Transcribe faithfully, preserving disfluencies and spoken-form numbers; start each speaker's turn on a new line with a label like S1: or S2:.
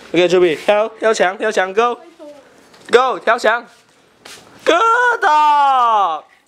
S1: OK， 准备跳跳墙跳墙 ，Go Go 跳墙，Good！